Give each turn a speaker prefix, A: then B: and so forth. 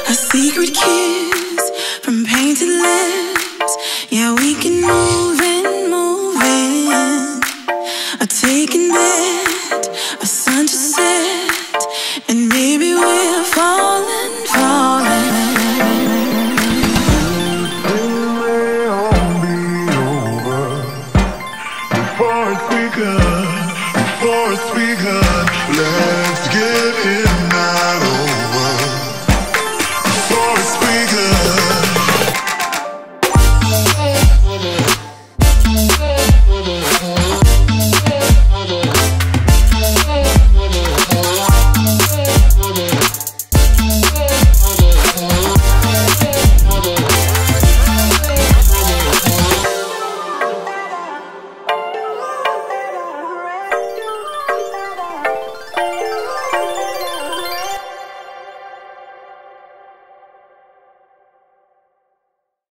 A: A secret kiss from painted lips. Yeah, we can move in, a taking back.